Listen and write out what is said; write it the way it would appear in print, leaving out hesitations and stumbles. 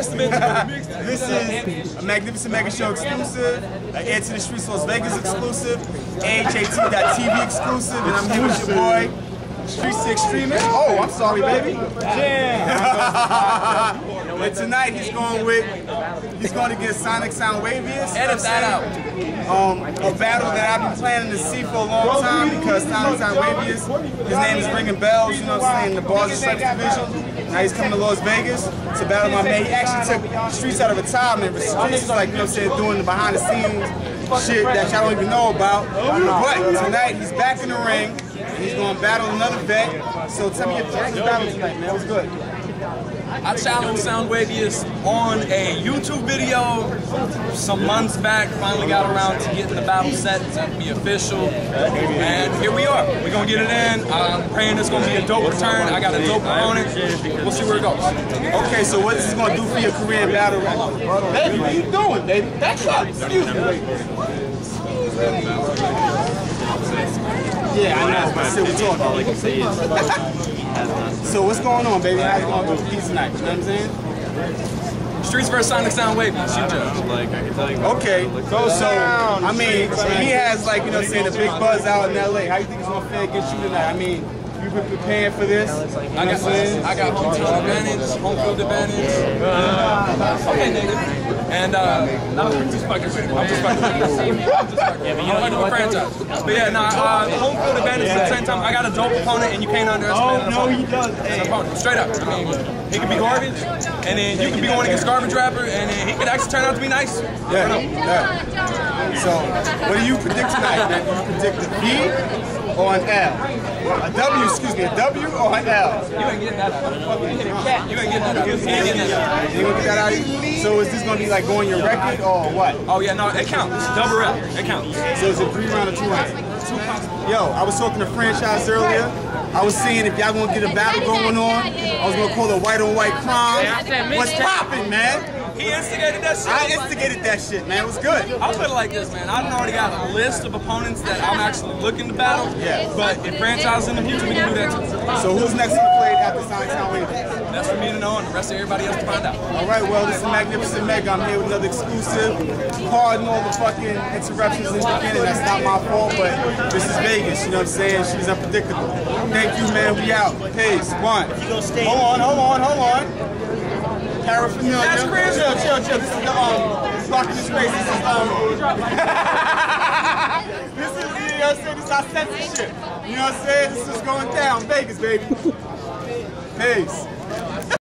This is a Magnificent Mega Show exclusive, an Air to the Streets Las Vegas exclusive, AHAT.TV exclusive, and I'm here with your boy, Streets Extremist. Oh, I'm sorry, baby. And tonight he's going against Sonic Soundwavius. Edit that out. A battle that I've been planning to see for a long time because Sonic Soundwavius, his name is ringing bells, you know what I'm saying, the Bars and Stripes division. Now he's coming to Las Vegas to battle my man. He actually took Streets out of retirement, but Streets is like, you know what I'm saying, doing the behind the scenes shit that y'all don't even know about. But tonight he's back in the ring. He's going to battle another vet. So tell me your battle tonight, man. What's good? I challenged Soundwavius on a YouTube video some months back. Finally got around to getting the battle set to be official. And here we are. We're going to get it in. I'm praying it's going to be a dope return. I got a dope opponent. We'll see where it goes. Okay, so what is this going to do for your career in battle rap? Baby, what are you doing, baby? That's up. Excuse me. Yeah, I know. I still talking. So what's going on, baby? How's it going with peace tonight? You know what I'm saying? Streets vs. Sonic Soundwavius. You judge. Like, I can tell you. Okay. So I mean, he has, like, you know what I'm saying, a big buzz out in LA. How you think it's gonna fare against you tonight? I mean, you've been preparing for this. I got home field advantage, home field advantage. Okay, nigga. And I'm just fucking with it. I'm just fucking with franchise. But yeah, home field advantage at the same time. I got a dope opponent, and you can't underestimate an opponent. He does. An opponent, straight up. I mean, he could be garbage, and then you could be going against garbage rapper, and then he could actually turn out to be nice. Yeah. So, what do you predict tonight, man? Do you predict a V or an L? A W, excuse me, a W or an L? You ain't getting that out of me. You ain't getting that out of me. You ain't getting that out of me. You gonna get that out of you? So is this gonna be like going your record or what? Oh yeah, no, it counts. It's double L. It counts. So is it 3 round or 2 round? Yo, I was talking to Franchise earlier. I was seeing if y'all gonna get a battle going on. I was gonna call it white on white crime. What's poppin', man? He instigated that shit. I instigated that shit, man. It was good. I'll put it like this, man. I've already got a list of opponents that I'm actually looking to battle. Yeah. But if franchise in the future, we can do that too. So who's next to the plate after Sonic Soundwavius? That's for me to know and the rest of everybody else to find out. All right, well, this is Magnificent Mega. I'm here with another exclusive. Pardon all the fucking interruptions in the beginning. That's not my fault, but this is Vegas. You know what I'm saying? She's unpredictable. Thank you, man. We out. Peace. One. Hold on. Paraphernalia. That's crazy. Chill. This is the blocking the space. This is this is, you know what I'm saying? This is our censorship. You know what I'm saying? This is going down. Vegas, baby. Peace.